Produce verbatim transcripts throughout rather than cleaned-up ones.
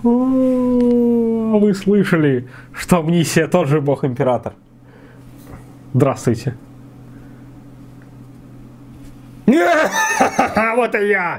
Вы слышали, что Амнисия тоже бог-император? Здравствуйте. Вот и я!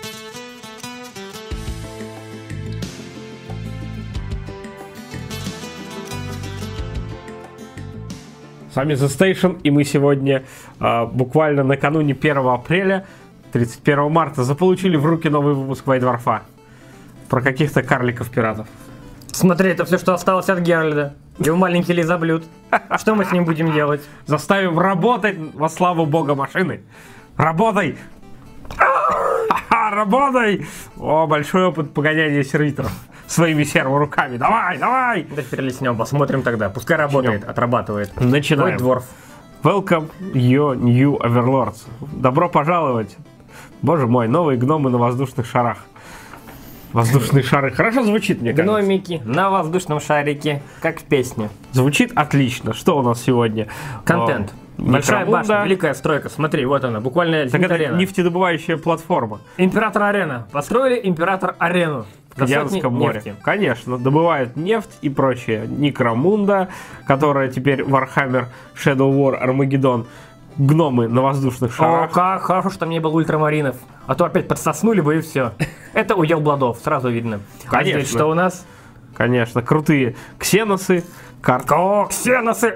С вами The Station, и мы сегодня э, буквально накануне первого апреля, тридцать первого марта, заполучили в руки новый выпуск Вайдварфа про каких-то карликов-пиратов. Смотри, это все, что осталось от Геральда. Его маленький лизоблюд. Что мы с ним будем делать? Заставим работать во славу бога машины. Работай! Работай! О, большой опыт погоняния сервиторов своими серворуками. Давай, давай! Да перелеснем, посмотрим тогда. Пускай работает, Начнем. отрабатывает. Начинаем. Вайдварф. Welcome, your new overlords. Добро пожаловать. Боже мой, новые гномы на воздушных шарах. Воздушные шары. Хорошо звучит, мне кажется. Гномики на воздушном шарике, как в песне. Звучит отлично. Что у нас сегодня? Контент. О, Большая башня, великая стройка. Смотри, вот она, буквально это нефтедобывающая платформа. Император-арена. Построили император-арену. В Океанском море. Нефти. Конечно, добывают нефть и прочее. Некромунда, которая теперь Warhammer Shadow War Armageddon. Гномы на воздушных шарах. О, как хорошо, что не было ультрамаринов. А то опять подсоснули бы и все. Это удел Бладов, сразу видно. Конечно. А здесь что у нас? Конечно, крутые ксеносы. Кар... О, ксеносы!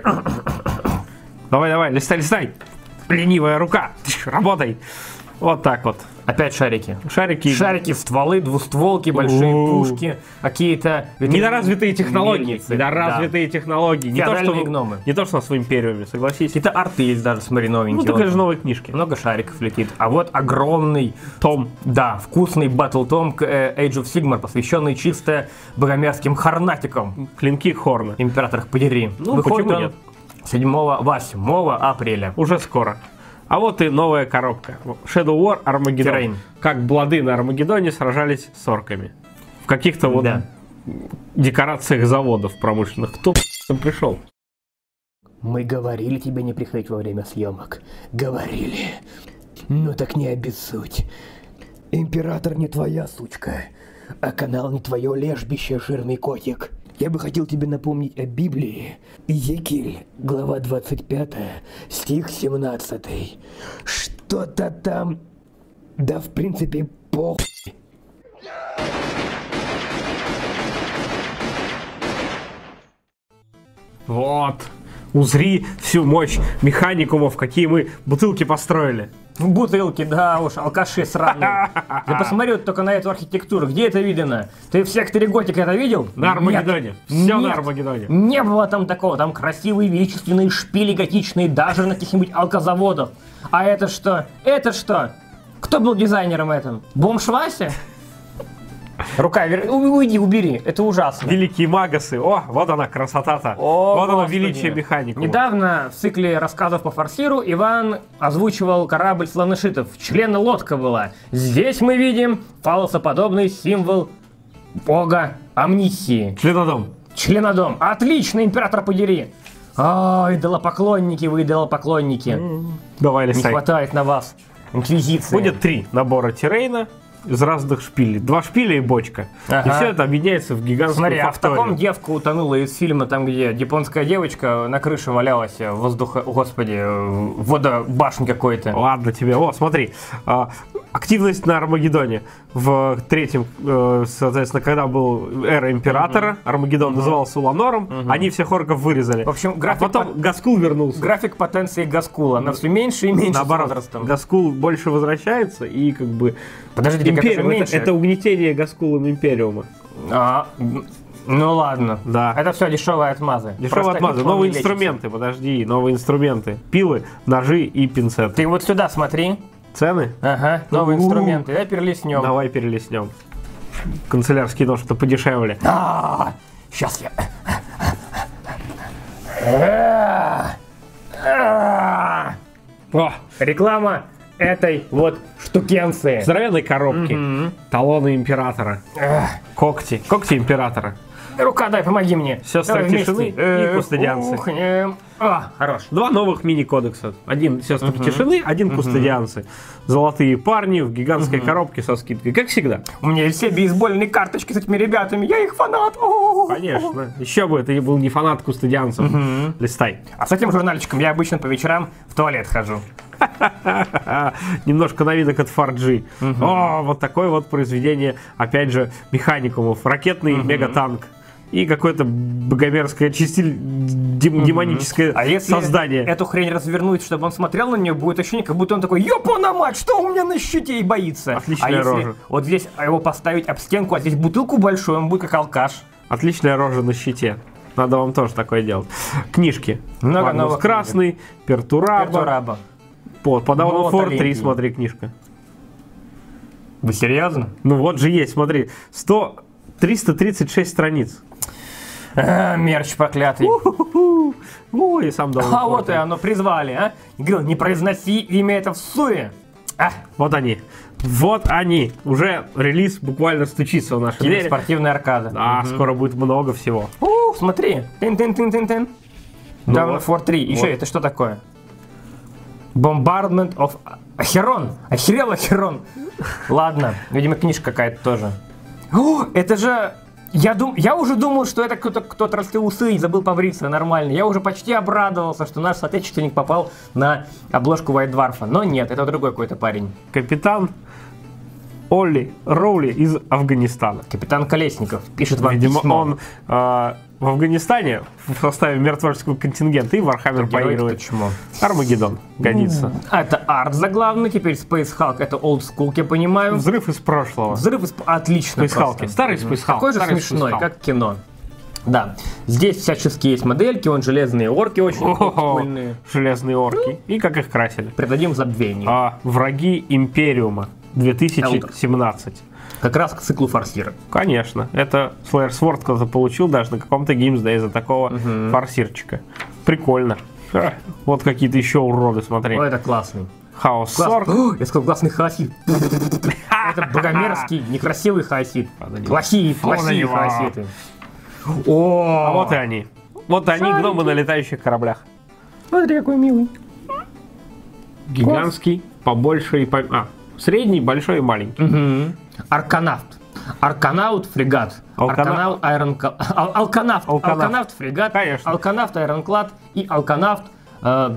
Давай, давай, листай, листай. Ленивая рука. Работай. Вот так вот. Опять шарики. Шарики. Шарики, стволы, двустволки, большие У-у-у. пушки, какие-то... Недоразвитые технологии. Недоразвитые да. технологии. Не то, что, гномы. Не то, что на своем империуме, согласись. Какие-то арты есть даже, смотри, новенькие. Ну, только же новые книжки. Много шариков летит. А вот огромный... Том. Да, вкусный батл-том к Age of Sigmar, посвященный чисто богомерзким хорнатикам. Клинки Хорна. Император их подери. Ну, Выходит почему он нет? седьмого, восьмого апреля. Уже скоро. А вот и новая коробка. Shadow War Armageddon. Террейн. Как Блады на Армагеддоне сражались с орками. В каких-то вот да. декорациях заводов промышленных. Кто там пришел? Мы говорили тебе не приходить во время съемок. Говорили. Ну так не обессудь. Император не твоя сучка, а канал не твое лежбище, жирный котик. Я бы хотел тебе напомнить о Библии. Иезекииль, глава двадцать пятая, стих семнадцатый. Что-то там... Да в принципе похуй. Вот. Узри всю мощь механикумов, какие мы бутылки построили. Бутылки, да уж, алкаши сраные. Ты посмотри вот только на эту архитектуру, где это видно? Ты в секторе Готика это видел? На Армагеддоне. Все на Армагеддоне. Не было там такого, там красивые величественные шпили готичные, даже на каких-нибудь алкозаводах. А это что? Это что? Кто был дизайнером этом? Бомж Вася? Рука, уйди, убери, это ужасно. Великие магасы, о, вот она красота-то. О, вот оно Господи. величие механикума. Недавно в цикле рассказов по форсиру Иван озвучивал корабль слонышитов. Члена лодка была. Здесь мы видим фалосоподобный символ бога Амнисии. Членодом. Членодом. Отлично, император подери. А, идолопоклонники вы, идолопоклонники. Давай, листай. Не хватает на вас инквизиции. Будет три набора террейна из разных шпилей. Два шпиля и бочка. Ага. И все это объединяется в гигантскую Смотри, факторию. а в таком девка утонула из фильма, там, где японская девочка на крыше валялась в воздухе, господи, водобашни какой-то. Ладно тебе. О, смотри. А, активность на Армагеддоне. В третьем, э, соответственно, когда был эра Императора, uh-huh. Армагеддон uh-huh. назывался Уланором, uh-huh. они всех орков вырезали. В общем, график а потом по... Гаскул вернулся. График потенции Гаскула. Она все меньше и меньше. Наоборот, с возрастом. Гаскул больше возвращается и как бы... Подожди, Империум, это, это угнетение Гаскулом Империума. А, ну ладно. Да. Это все дешевые отмазы. Дешевые отмазы. Новые инструменты, подожди, новые инструменты. Пилы, ножи и пинцеты. Ты вот сюда смотри. Цены? Ага, новые У-у-у. инструменты. Давай перелеснем. Давай перелеснем. Канцелярский нож-то подешевле. А, сейчас я... О, реклама этой вот штукенции. Здоровенной коробки. Угу. Талоны императора. Эх. Когти. Когти императора. Рука, дай, помоги мне. Сестры тишины и кустодианцы. Ухнем. А, хорош. Два новых мини-кодекса. Один сестры тишины, один кустодианцы. Золотые парни в гигантской коробке со скидкой, как всегда. У меня есть все бейсбольные карточки с этими ребятами, я их фанат. О-о-о. Конечно. Еще бы, ты был не фанат кустодианцев. Листай. А с этим журнальчиком я обычно по вечерам в туалет хожу. Немножко новинок от фор джи. О, вот такое вот произведение, опять же, механикумов. Ракетный мегатанк. И какое-то богомерзкое, чистиль, дем- демоническое А если создание. эту хрень развернуть, чтобы он смотрел на нее, будет ощущение, как будто он такой, ёпана мать, что у меня на щите, и боится. Отличная а если рожа. вот здесь его поставить об стенку, а здесь бутылку большую, он будет как алкаш. Отличная рожа на щите. Надо вам тоже такое делать. Книжки. Много Магнус новых Красный, Пертураба. Пертураба. Вот, по Dawn Молот of War три, Олимпии. смотри, книжка. Вы серьезно? Ну вот же есть, смотри. сто, триста тридцать шесть страниц. А, мерч проклятый. Ой, сам Dawn of А War вот и три. оно, призвали, а? Говорил, не произноси имя это в суе. А, Вот они. Вот они. Уже релиз буквально стучится в наши двери. спортивная аркада. Да, скоро будет много всего. Ух, смотри. Тын-тын-тын-тын-тын. Ну Dawn вот. of War три. Еще Вот. это что такое? Bombardment of Ахерон. Охерел Ахерон. Ладно, видимо, книжка какая-то тоже. О, это же... Я, дум... я уже думал, что это кто-то, кто отрастил усы и забыл побриться нормально. Я уже почти обрадовался, что наш соотечественник попал на обложку White Dwarf. Но нет, это другой какой-то парень. Капитан Олли Роули из Афганистана. Капитан Колесников пишет вам Видимо, письмо. он э, в Афганистане в составе миротворческого контингента и Вархаммер Герой-то поигрывает. почему? Армагеддон годится. А это арт заглавный, теперь Space Hulk, это old school, я понимаю. Взрыв из прошлого. Взрыв из... Отлично Space просто. Hulk. Старый Space Hulk. Такой же Старый смешной, Space Hulk. как кино. Да, здесь всяческие есть модельки, вон железные орки очень О-хо-хо. прикольные. Железные орки. И как их красили. Придадим забвению. А, враги Империума две тысячи семнадцать. Как раз к циклу форсира. Конечно. Это Slayer Sword кто-то получил даже на каком-то Games Day за такого форсирчика. Прикольно. Ха, вот какие-то еще уроды, смотри. О, это классный. Хаос Класс- Сорк. О, я сказал классный хаосит. Это богомерзкий, некрасивый хаосит. Плохие, плохие него. хаоситы. А О, вот и они. Вот они, гномы на летающих кораблях. смотри, какой милый. Гигантский, побольше и по... А, средний, большой и маленький. Мгм. Арканавт. Арканаут фрегат. Алкана- Арканаут айронклад. Ал- Алканавт. Алканавт. Алканавт фрегат. Конечно. Алканавт айронклад и алканавт э,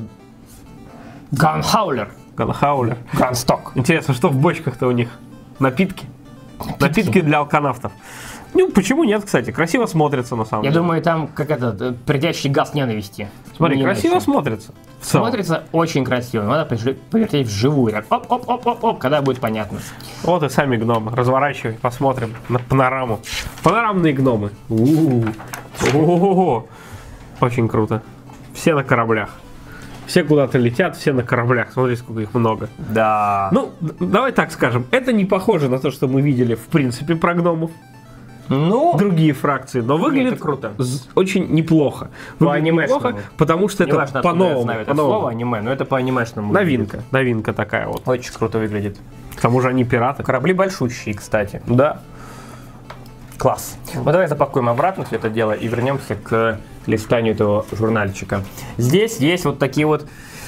ганхаулер. Ганхаулер. Гансток. Интересно, что в бочках-то у них? Напитки? Напитки для алканавтов. Ну, почему нет, кстати? Красиво смотрится, на самом Я деле. думаю, там как этот э, придящий газ ненависти. Смотри, Не красиво иначе. смотрится. В целом. Смотрится очень красиво. Надо пожи- повертеть вживую. Так, оп-оп-оп-оп-оп, когда будет понятно. Вот и сами гномы. Разворачивай, посмотрим на панораму. Панорамные гномы. У-у-у. О-о-о. Очень круто. Все на кораблях. Все куда-то летят, все на кораблях. Смотри, сколько их много. Да. Ну, д- давай так скажем. Это не похоже на то, что мы видели в принципе про гномов. Ну, Другие фракции, но выглядит это круто. з- очень неплохо. Выглядит анимешному. неплохо, потому что это неважно, откуда я по-новому. знаю это по-новому. слово аниме, но это по анимешному. Новинка, новинка такая вот. выглядит. Очень круто выглядит. К тому же они пираты. Корабли большущие, кстати. Да. Класс. Ну давай запакуем обратно все это дело и вернемся к листанию этого журнальчика. Здесь есть вот такие вот,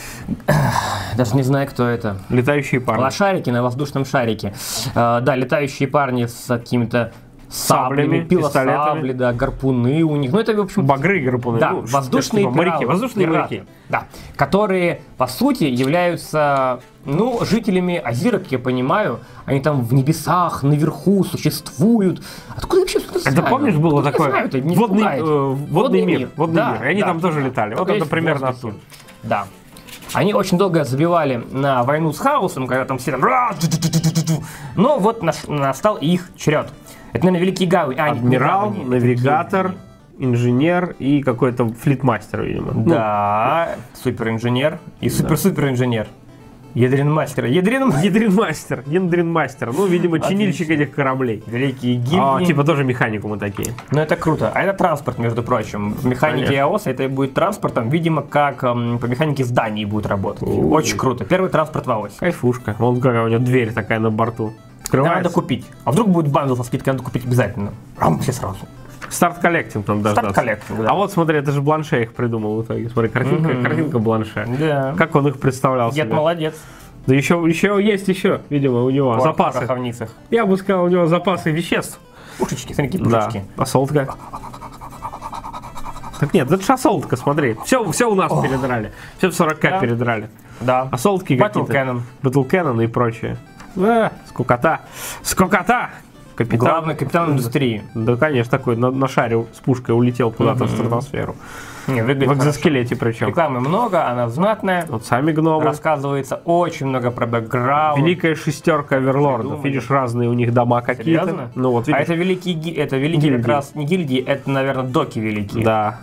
даже не знаю, кто это. Летающие парни. Лошарики на воздушном шарике. Э, да, летающие парни с какими-то Саблями, саблями, пилосабли, пистолетами. да, гарпуны у них. Ну это, в общем, Багры и гарпуны. да, Ну, воздушные типа моряки. пираты, Воздушные пираты, моряки. да, которые, по сути, являются, ну, жителями Азира, как я понимаю. Они там в небесах, наверху существуют. Откуда я вообще что-то Это знаю? помнишь, было Откуда я такое? знаю это? Не водный, испугает. э, водный мир. Водный Да, мир. И они да. там тоже летали. Только Вот это есть примерно в воздухе. оттуда. Да. Они очень долго забивали на войну с хаосом, когда там все там... ра- ту-ту-ту-ту-ту-ту. Но вот наш- настал их черед. Это, наверное, великий Гауи. А, нет, Адмирал, не Гауи, это навигатор, Гауи. инженер и какой-то флитмастер, видимо. Ну, Да, суперинженер и супер-суперинженер. Ядрин-мастер. Ядрин... Ядрин-мастер, Ядрин-мастер. Ну, видимо, чинильщик этих кораблей. Великие гильдии. А, типа тоже механикумы такие. Ну это круто. А это транспорт, между прочим. В механике Конечно. АОСа это будет транспортом, видимо, как эм, по механике зданий будет работать. Очень круто. Первый транспорт в АОСе. Кайфушка. Вон какая у него дверь такая на борту. Да, Открывается. надо купить. А вдруг будет бандл со скидкой, надо купить обязательно. Рам, все сразу. Старт коллектинг там дождаться. Старт коллектинг, да. А вот смотри, это же Бланше их придумал в итоге. Смотри, картинка, Мгм. картинка Бланше. Да. Как он их представлял Дед себе? молодец. Да еще, еще есть еще, видимо, у него Порох в запасы. пороховницах. Я бы сказал, у него запасы веществ. Пушечки, смотри, какие Да. пушечки. Асолтка. Так нет, это же асолтка, смотри. Все, все у нас передрали. Все в сорок ка Да. передрали. Да. Асолтки Battle какие-то. Cannon. Battle Cannon и прочее. Да, скукота. Скукота! Капитан. Главный капитан индустрии. Да, конечно, такой на, на шаре с пушкой улетел куда-то в стратосферу. Не, выглядит В хорошо. экзоскелете причем. Рекламы много, она знатная. Вот сами гномы. Рассказывается очень много про бэкграунд. Великая шестерка оверлордов. Придумали. Видишь, разные у них дома какие-то. Серьезно? Ну вот А видишь. это великие, ги- это великие Гильдии. как раз не гильдии, это, наверное, доки великие. Да.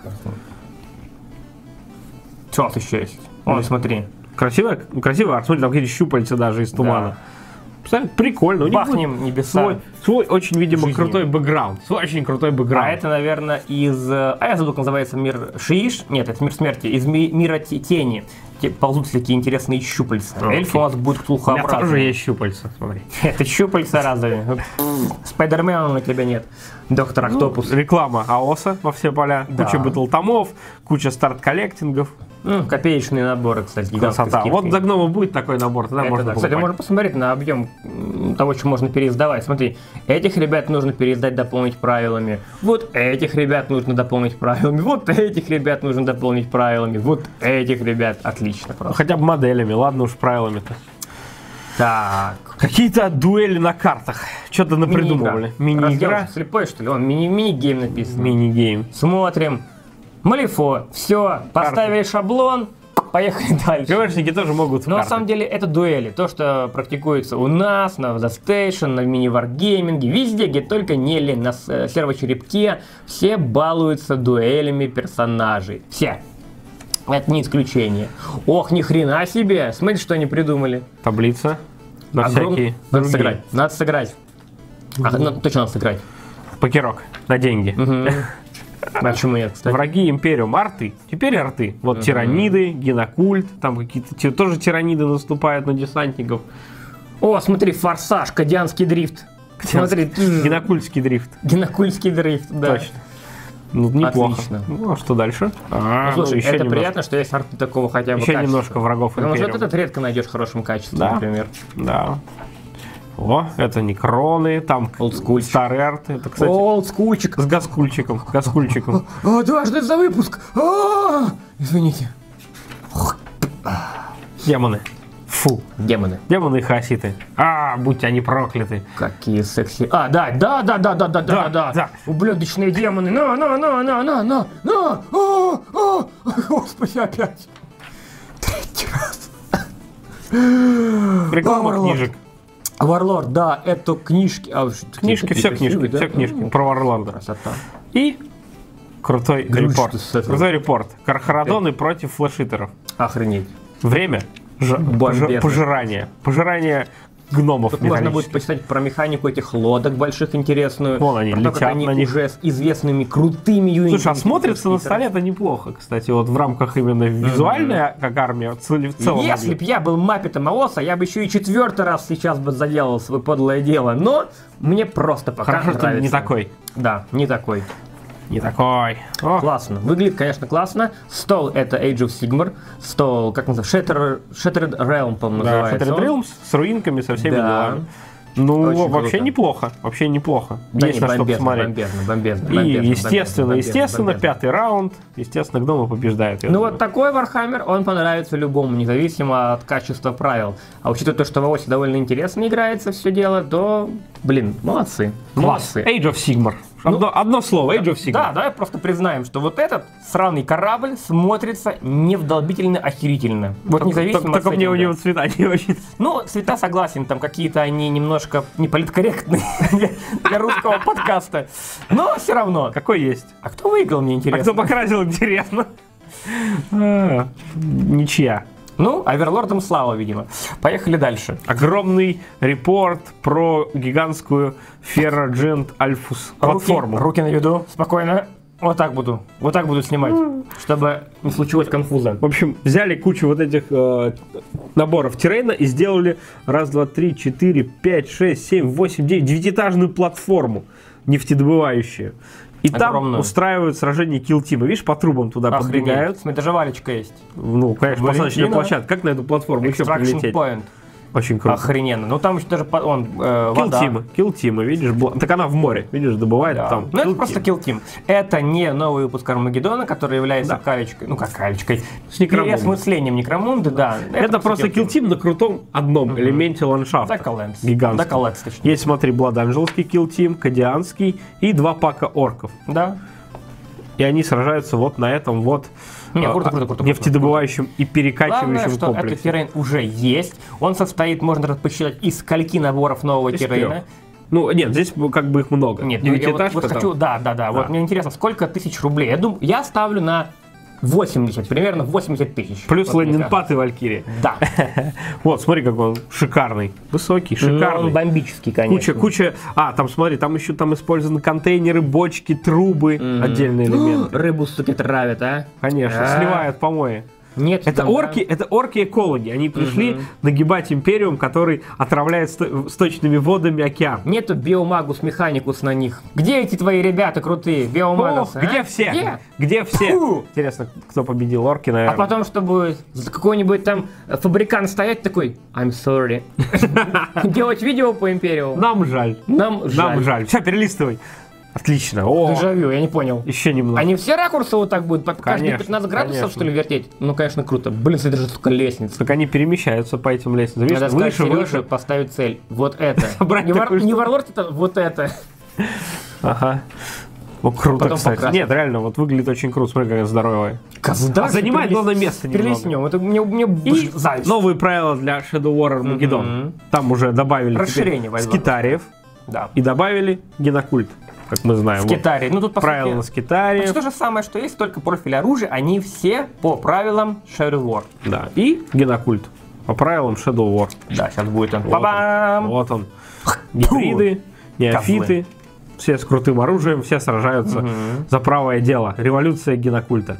Что у нас еще есть? Вон, смотри. Красивый, красивый арт. Смотри, там какие-то щупальца даже из тумана. Представляете, прикольно. У них Бахнем будет небеса. свой, свой очень, видимо, жизни. крутой бэкграунд. Свой очень крутой бэкграунд. А это, наверное, из... э, А я забыл, как называется мир Шииш. Нет, это мир смерти. Из ми- мира те- тени. Те- Ползут такие интересные щупальца. Окей. Эльфы у нас будут У меня тоже ктулхообразные. есть щупальца, смотри. Это щупальца разные. Спайдермена на тебя нет. Доктор Октопус. Реклама АОСа во все поля. Да. Куча бэтл-томов, куча старт-коллектингов. Ну, копеечные наборы, кстати, гигантской Красота. скидкой. Вот за гнома будет такой набор, тогда Это можно да. Кстати, покупать. можно посмотреть на объем м, того, что можно переиздавать. Смотри, этих ребят нужно переиздать, дополнить правилами. Вот этих ребят нужно дополнить правилами. Вот этих ребят нужно дополнить правилами. Вот этих ребят. Отлично Ну, просто. хотя бы моделями, ладно уж правилами-то. Так. Какие-то дуэли на картах. Что-то напридумывали. Мини-игра. Раздел слепой, что ли? Он мини- мини-гейм написан. Мини-гейм. Смотрим. Малифо. Все. Поставили шаблон. Поехали дальше. ГВшники тоже могут в Но на карты. самом деле это дуэли. То, что практикуется у нас, на The Station, на мини-варгейминге, везде, где только не лень, на с- серво-черепке, все балуются дуэлями персонажей. Все. Это не исключение. Ох, ни хрена себе! Смотри, что они придумали. Таблица. На Огром- всякие Надо другие. сыграть. Надо сыграть. А, надо- точно надо сыграть. Покерок. На деньги. Мгм. А почему нет, кстати? Враги Империум арты. Теперь арты. Вот тираниды, генокульт. Там какие-то ти- тоже тираниды наступают на десантников. О, смотри, форсаж, кадианский дрифт. Смотри, Генокультский дрифт. генокульский дрифт, да. Точно. Ну, неплохо. Отлично. Ну, а что дальше? А, Ну, слушай, ну, еще это немножко. приятно, что есть арты такого хотя бы Еще качества. немножко врагов Потому что вот Империума. этот редко найдешь в хорошем качестве, Да. например. Да. О, это некроны, там Олдскульчик. старый арт. Это, кстати, Олдскульчик. с гаскульчиком. Гаскульчиком. О, дважды за выпуск. А, Извините. Демоны. Фу. Демоны. Демоны и хаоситы. А, будьте они прокляты. Какие секси. А, да, да, да, да, да, да, да, Да, да. да. Ублюдочные демоны. На, на, на, на, на, на, на. А, а. Господи, опять. Третий раз. Реклама Варлок. книжек. Варлорд, да, это книжки. А, Книжки, такие все книжки, красивые, да? все книжки Ну, про Варлорда. Красота. И крутой Ключ репорт. с этого. Крутой репорт. Кархарадоны против флешитеров. Охренеть. Время ж- Бомбезно. пожи- пожирания. Пожирание гномов Тут можно будет механических. почитать про механику этих лодок больших интересную. Вон они про то, летят как они на них. уже с известными крутыми юнитами. Слушай, а смотрится на столе это неплохо, кстати, вот в рамках именно визуальная, как армия, в цел- в целом. Если б я был маппетом АОСа, я бы еще и четвертый раз сейчас бы заделал свое подлое дело. Но мне просто пока Хорошо, что нравится. не такой. Да, не такой. Не такой. О, Классно. Выглядит, конечно, классно. Стол это Age of Sigmar. Стол, как называется? Shattered, Shattered Realm, по-моему, да, называется. Shattered он. Realms с руинками, со всеми Да. делами. Ну, Очень вообще круто. неплохо. Вообще неплохо. Да Есть не, на что бомбезно, посмотреть. бомбезно, бомбезно, И, бомбезно, естественно, бомбезно, естественно, бомбезно. пятый раунд. Естественно, гномы побеждают. я Ну думаю. вот такой Warhammer, он понравится любому, независимо от качества правил. А учитывая то, что в АОСе довольно интересно играется все дело, то, блин, молодцы. Класс. Молодцы. Age of Sigmar. Одно, одно слово, Age of Sigmar. Да, давай просто признаем, что вот этот сраный корабль смотрится невдолбительно охерительно. Вот Только, независимо только, от только мне у сеттинга. него цвета не очень. Ну, цвета согласен, там какие-то они немножко неполиткорректные для, для русского подкаста. Но все равно. Какой есть? А кто выиграл, мне А интересно? кто покрасил, интересно. А, Ничья. Ну, Оверлордом слава, видимо. Поехали дальше. Огромный репорт про гигантскую Ferrogent Alphus платформу. Руки, руки на виду, спокойно. Вот так буду. Вот так буду снимать, чтобы не случилось конфуза. В общем, взяли кучу вот этих э, наборов террейна и сделали раз, два, три, четыре, пять, шесть, семь, восемь, девять, девятиэтажную платформу нефтедобывающую. И там Огромную. устраивают сражение килл-тима. Видишь, по трубам туда Охренеть. подбегают. Смотри, даже валечка есть. Ну, конечно, посадочная Валентина. площадка. Как на эту платформу еще Extraction прилететь? Point. Очень круто. Охрененно. Ну там еще даже по- он, э, вода. Килл-тима, килл-тима, видишь? бла- Так она в море, видишь, добывает Да. там. Ну это Kill просто Team. Kill Team. Это не новый выпуск Армагеддона, который является Да. калечкой, ну как калечкой, С Некромундой. переосмыслением Некромунды, да. Это, просто Kill Team. килл-тим на крутом одном элементе ландшафта. Дакаленс. Гигантском. Дакаленс, точнее. Есть, смотри, Бладанжелский килл-тим, Кадианский и два пака орков. Да. И они сражаются вот на этом вот Не, а, круто, круто, круто, нефтедобывающем и Главное, перекачивающем что этот комплексе. террейн уже есть. Он состоит, можно распосчитать, из скольки наборов нового Из террейна. трех. Ну, нет, здесь как бы их много. Нет, я вот, Девятиэтажка вот там. хочу, да, да, да, Вот Да. мне интересно, сколько тысяч рублей? Я думаю, я ставлю на восемьдесят, примерно восемьдесят тысяч. Плюс Вот мне лендинпад и Валькирия. кажется. Да. Вот, смотри, какой он шикарный. Высокий, Ну, шикарный. он бомбический, конечно. Куча, куча. А, там смотри, там еще там использованы контейнеры, бочки, трубы, отдельные элементы. Рыбу, суки, травят, а? Конечно, А. сливают помои. Нет, Это там, орки, это орки экологи. Они пришли нагибать империум, который отравляет сто- сточными водами океан. да. Нету биомагус механикус на них. Где эти твои ребята крутые, О, биомагус? а? где все? Где? Где все? Фу. Интересно, кто победил, орки, А наверное. потом, чтобы за какой-нибудь там фабрикант стоять такой, I'm sorry. Делать видео по Империуму. Нам жаль. Нам жаль. Нам жаль. Все, перелистывай. Отлично. О, Дежавю, я не понял. еще немного. Они все ракурсы вот так будут под каждые Конечно, пятнадцать градусов, конечно. что ли, вертеть? Ну, конечно, круто. Блин, смотри, даже столько лестниц. Так они перемещаются по этим лестницам. Видишь, Надо сказать, выше, Сереже выше. поставить цель. Вот это. Собрать Не, вар... такую не штуку. Warlord, это вот это. Ага. Ну, круто, Потом кстати. покрасить. Нет, реально, вот выглядит очень круто. Смотри, какая здоровая. Казда. А занимает главное место немного. Перелистнем. Это мне, мне И зависть. новые правила для Shadow War Armageddon. Мгм. Там уже добавили Расширение теперь возможно. скитариев Да. и добавили генокульт, как мы знаем. Вот. Скитарий. Ну, тут, по Правила на сути, скитариев. почти то же самое, что есть, только профиль оружия, они все по правилам Shadow War. Да. И генокульт по правилам Shadow War. Да, сейчас будет он. Вот Ба-бам! он. Вот он. Гибриды, неофиты. Козлы. Все с крутым оружием, все сражаются за правое дело. Революция генокульта.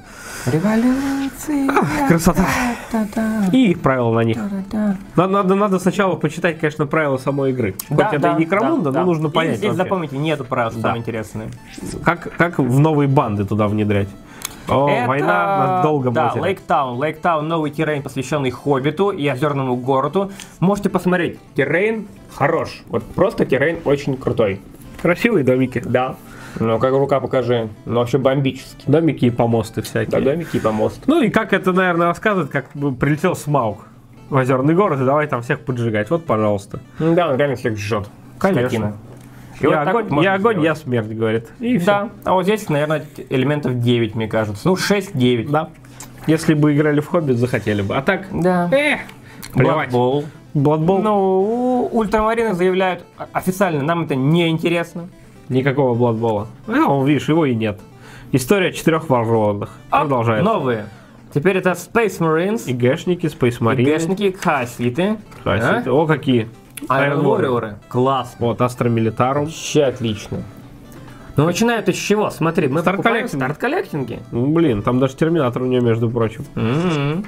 Революция. Красота. Та-та. И их правила на них. Та-та. Надо, надо, надо сначала почитать, конечно, правила самой игры. Да, Хоть это да, и Некромунда, да, но да. нужно И понять здесь, вообще, запомните, нету правил, что Да. самое интересное. как, как в новые банды туда внедрять. О, Это, война на долгом да, озере. Лейктаун. Лейктаун, новый террейн, посвященный Хоббиту и озерному городу. Можете посмотреть. Террейн хорош. Вот просто террейн очень крутой. Красивые домики. Да. Ну, как рука покажи. Ну, вообще бомбический. Домики и помосты всякие. Да, домики и помост. Ну и как это, наверное, рассказывает, как бы прилетел Смауг в озерный город и давай там всех поджигать. Вот, пожалуйста. Да, он реально всех жжет. Конечно. Скотина. И Я вот так огонь, вот можно я, огонь сделать. я смерть, говорит. И все. Да, а вот здесь, наверное, элементов девять, мне кажется. Ну, шесть-девять. Да. Если бы играли в Хоббит, захотели бы. А так, Да. эх, плевать. Blood Bowl. Blood Bowl? Ну, ультрамарины заявляют о- официально, нам это не интересно. Никакого Blood Bowl. А, видишь, его и нет. История четырех вооруженных. Оп, Продолжается. новые. Теперь это Space Marines, И гэшники, Space Marine. ИГшники, Хаситы, Хаситы. О, какие. Iron Warrior. Класс. Вот, Астро Милитарум. Вообще отлично. Ну, начинают с чего? Смотри, мы Старт покупаем коллектинги. старт-коллектинги. Ну, блин, там даже Терминатор у него, между прочим. М-м.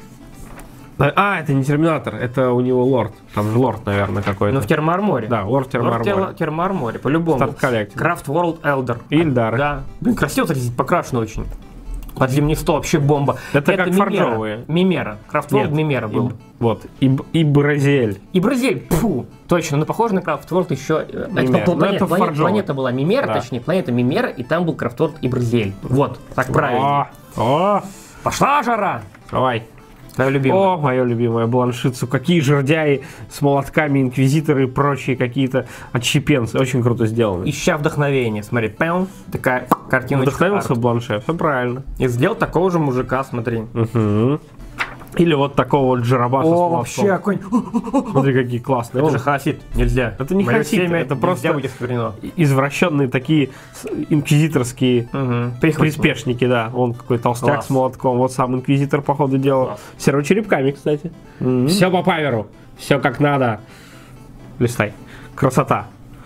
А, это не Терминатор, это у него Лорд. Там же Лорд, наверное, какой-то. Ну, в Термарморе. Да, Лорд Термарморе. Лорд Термарморе, по-любому. Старт-коллектинг. Craft World Elder. Ильдары. Да. Блин, красиво, кстати, здесь покрашено очень. Под зимний стол вообще бомба. Это как Мимера. фаржовые. Мимера. Craft World Нет, Мимера был. И, вот, и, и Бразиль. И Бразиль, фу, точно, но похоже на Craft World еще. э, Мимера. Это, Ну, планета, это планета, фаржово. планета была Мимера, Да. точнее, планета Мимера, и там был Craft World и Бразиль. Вот, так правильно. О, о, Пошла жара! давай. Твоя любимая. О, мое любимое Бланшицу. Какие жердяи с молотками, инквизиторы и прочие какие-то отщепенцы. Очень круто сделано. Ища вдохновение, смотри, пэм, такая картиночка. Вдохновился арт. Бланше, все правильно. И сделал такого же мужика, смотри. Мгм. Или вот такого вот Джарабаса с О, молотком. вообще, огонь. Смотри, какие классные. Это Он же хасид, нельзя. Это не Моё хасид, семя это нельзя просто- быть осквернено. извращенные такие с- инквизиторские Угу. Прихвостни. приспешники, да. Он какой толстяк Класс. с молотком. Вот сам инквизитор, походу, делал. Класс. Сервочерепками, кстати. Все по паверу. Все как надо. Листай. Красота.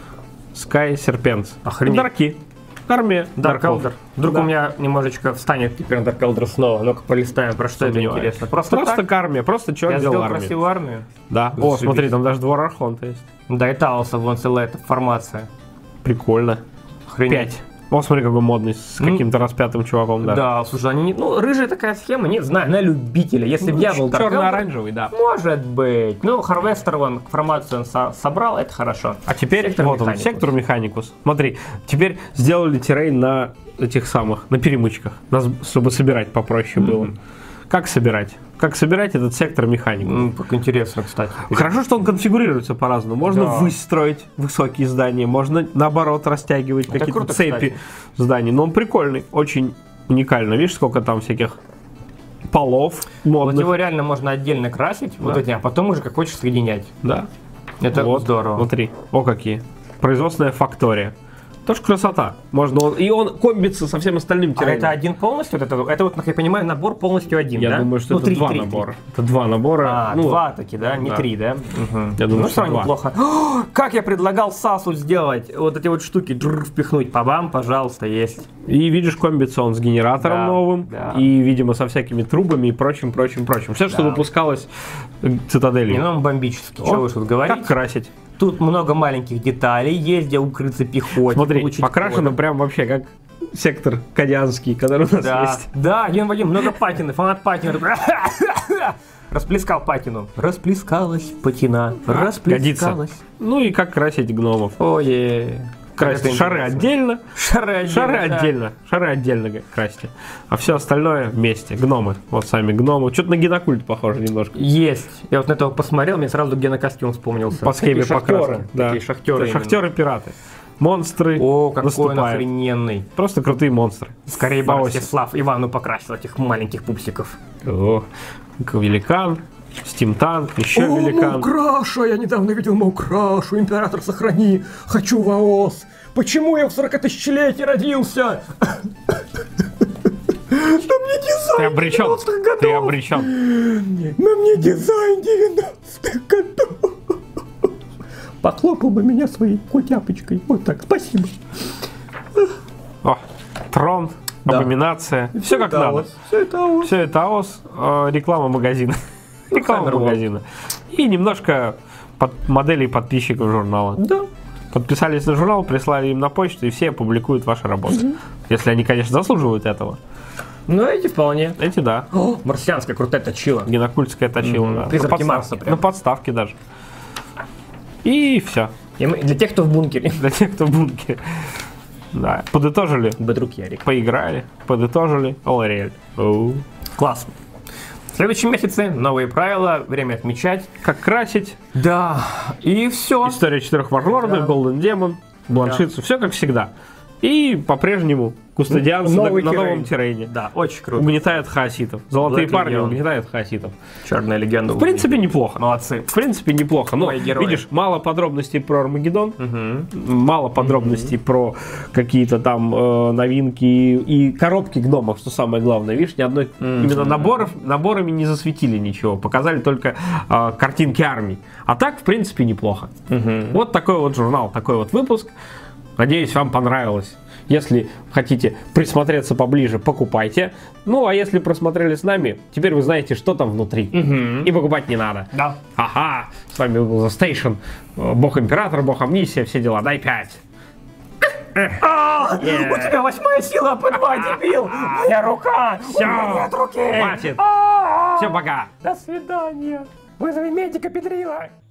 Sky Serpents. Охренеть. Дарки. Армия. Dark Дарков. Elder. Вдруг Да. у меня немножечко встанет теперь Dark Elder снова. Ну-ка полистаем, про что это Сомневаюсь. интересно. Просто, Просто так? армия. Просто Я человек делал сделал армию. красивую армию. Да. О, Зашибись. смотри, там даже двор Архонта есть. Да, и Таоса, вон целая эта формация. Прикольно. Охренеть. Пять. О, смотри, какой модный, с каким-то распятым чуваком, да. Да, слушай, они, ну, рыжая такая схема, не знаю, на любителя. Если бы я был черно-оранжевый, да. Может быть. Ну, Харвестер, он информацию он со- собрал, это хорошо. А теперь, Сектор вот он, Механикус. сектор Механикус. Смотри, теперь сделали террейн на этих самых, на перемычках, на с- чтобы собирать попроще было. Как собирать? Как собирать этот сектор Механикус? Ну, как интересно, кстати. Хорошо, что он конфигурируется по-разному. Можно Да. выстроить высокие здания, можно наоборот растягивать какие-то круто, цепи кстати. зданий. Но он прикольный, очень уникально. Видишь, сколько там всяких полов Вот модных. его реально можно отдельно красить, вот Да. эти, а потом уже как хочешь соединять. Да. Это Вот, здорово. Смотри, о какие. Производственная фактория. Тоже красота. Можно он, и он комбится со всем остальным А террейном. это один полностью? Вот это, это вот, как я понимаю, набор полностью один, Я да? думаю, что Ну, это три, два три, набора. три. Это два набора. А, ну, два таки, да? Не да. три, да? Мгм. Я думаю, ну, что все два. неплохо. О, как я предлагал САСу сделать, вот эти вот штуки джр, впихнуть. Пабам, пожалуйста, есть. И видишь, комбится он с генератором Да, новым. да. И, видимо, со всякими трубами и прочим, прочим, прочим. Все, что Да. выпускалось э, цитаделью. Не, ну он бомбический, О, что вы тут говорите? Как красить? Тут много маленьких деталей, есть где укрыться пехоте. Смотри, получить покрашено коды. прям вообще как сектор Кадянский, который у нас Да, есть. да, один в один, много патины, фанат патины. Расплескал патину. Расплескалась патина. Расплескалась. Ну и как красить гномов. Ой, Красить шары отдельно, Шары отдельно. шары да. отдельно, шары отдельно г- красьте. А все остальное вместе. Гномы, вот сами гномы. Что-то на генокульт похоже немножко. Есть. Я вот на этого посмотрел, мне сразу генокостюм вспомнился. По схеме Такие шахтеры. покраски. Да. Такие шахтеры. Это именно. шахтеры-пираты. Монстры О, какой он наступают. охрененный. Просто крутые монстры. Скорее По бы оси. Ростислав Ивану покрасил этих маленьких пупсиков. О, великан, стимтан, еще великан. Маукраша! Я недавно видел Маукрашу. Император, сохрани. Хочу ВАОС. Почему я в сорокатысячелетие родился? Да мне дизайн Ты обречен. девяностых годов. Ты обречен. На мне дизайн девяностых годов. Похлопал бы меня своей кутяпочкой. Вот так, спасибо. О, трон, Да. абоминация. Все как надо. Все это АОС. Все это АОС, э, реклама магазина. Реклама Hammerwall. магазина. И немножко под моделей подписчиков журнала. Да. Подписались на журнал, прислали им на почту, и все публикуют ваши работы. Если они, конечно, заслуживают этого. Ну, эти вполне. Эти да. О, марсианская крутая точила. Генокультская точила, Мгм. да. Призраки На подстав- Марса прям. На подставке даже. И все. И мы- для тех, кто в бункере. Для тех, кто в бункере. Да. Подытожили. Бедрук Ярик. Поиграли. Подытожили. Олариэль. Оу. Класс. В следующем месяце новые правила, время отмечать. Как красить. Да, и все. История четырех варвардов, Да. Golden Demon, Бланшицу. Все как всегда. И по-прежнему кустодианцы на, Новый на террейн. новом террейне. Да, очень круто. Угнетают хаоситов. Золотые Black парни Legion. угнетают хаоситов. Черная легенда. В принципе, неплохо. молодцы. В принципе, неплохо. Но, Мои герои. видишь, мало подробностей про Армагеддон, Угу. мало подробностей про какие-то там э, новинки и коробки гномов, что самое главное. Видишь, ни одной именно наборов, наборами не засветили ничего. Показали только э, картинки армий. А так, в принципе, неплохо. Вот такой вот журнал, такой вот выпуск. Надеюсь, вам понравилось. Если хотите присмотреться поближе, покупайте. Ну, а если просмотрели с нами, теперь вы знаете, что там внутри. И покупать не надо. Да. Ага, с вами был The Station, э, Бог Император, Бог Амнисия, все дела. Дай пять. А, У тебя восьмая сила, П два, дебил! Моя рука! У меня нет руки! Хватит. А, Все, пока. До свидания! Вызови медика, Петрила!